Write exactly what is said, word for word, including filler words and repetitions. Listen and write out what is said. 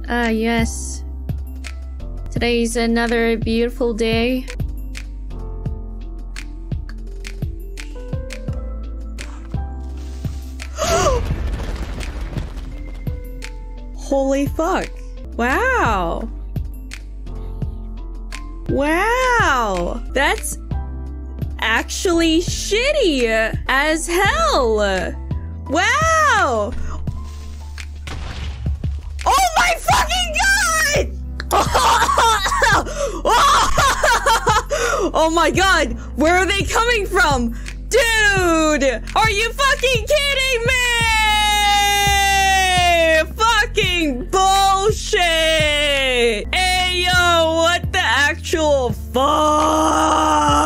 Ah, yes. Today's another beautiful day. Holy fuck. Wow. Wow. That's actually shitty as hell. Wow. Oh my fucking god! Oh my god! Where are they coming from? Dude! Are you fucking kidding me? Fucking bullshit! Ayo, what the actual fuck?